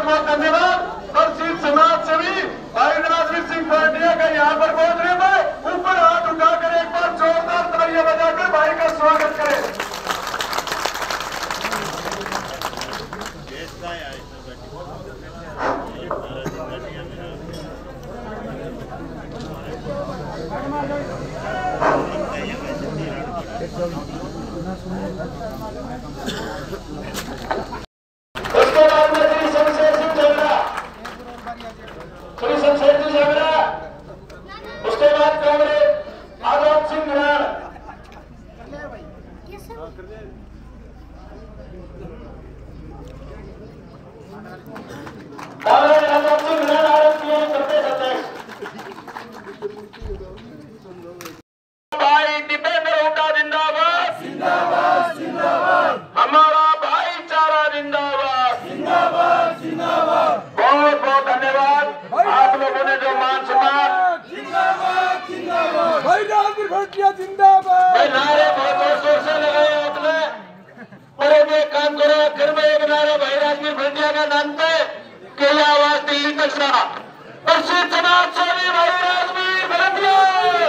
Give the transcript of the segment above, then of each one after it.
बहुत धन्यवाद। प्रसिद्ध समाज सेवी भाई राजवीर सिंह पाटिया का यहाँ पर पहुंचने पर ऊपर हाथ उठाकर एक बार जोरदार तालियां बजाकर भाई का स्वागत करें। उसके बाद में श्री शमशेर सिंह झगड़ा, श्री शमशेर सिंह झगड़ा, उसके बाद कांग्रेस आजाद सिंह राण, कांग्रेस आजाद सिंह राण आरएसपीआई प्रदेश अध्यक्ष भाई दीपेंद्र हुड्डा जिंदाबाद जिंदाबाद जिंदाबाद, हमारा भाईचारा जिंदाबाद जिंदाबाद जिंदाबाद। बहुत बहुत धन्यवाद आप लोगों ने जो मान सम्मान जिंदाबाद जिंदाबाद, भाई राजवीर भटिया जिंदाबाद, भाई नारे बहुत जोर से लगाए आपने। बड़े में काम करो, फिर में एक नारा भाई राजवीर भटिया का नाम पे के आवाज दिल्ली तक रहा। प्रसिद्ध समाज सेवी भाई राजवीर भटिया,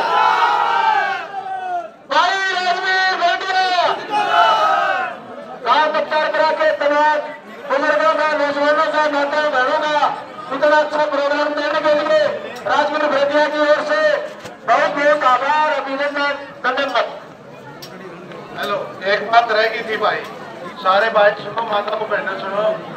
भाई राजवीर भटिया काम अख्तियार करा के तमाम बुजुर्गों का, नौजवानों का, माताओं बहनों का इतना अच्छा प्रोग्राम देने के लिए राजवीर भटिया की ओर से बहुत बहुत आभार, अभिनंदन, धन्यवाद। हेलो, एक बात रह गई थी भाई, सारे भाई सुनो, माताओं बहनों सुनो।